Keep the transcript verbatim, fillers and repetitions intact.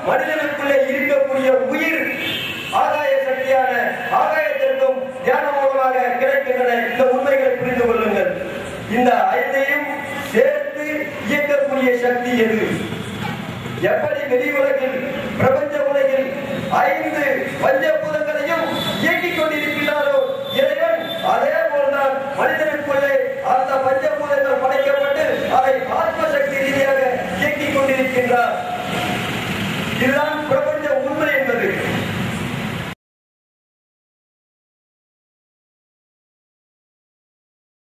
மனிதனுக்குள்ளே இருக்கக்கூடிய உயிர் ஆகாய சக்தியான ஆகாயத்திற்கும் தியான மூலமாக கிடைக்கின்றன. இந்த உண்மைகளை புரிந்து கொள்ளுங்கள். இந்த ஐந்தையும் சேர்த்து இயக்கக்கூடிய சக்தி எது? எப்படி வெளி உலகில் பிரபஞ்ச உலகில் ஐந்து பஞ்சபூதங்களையும் இயக்கிக் கொண்டிருக்கிறாரோ இறைவன், அதே போல்தான் மனிதனுக்குள்ளே அந்த பஞ்சபூதங்கள் படைக்கப்பட்டு அதை ஆத்ம சக்தி ரீதியாக இயக்கிக் கொண்டிருக்கின்றார். இதுதான்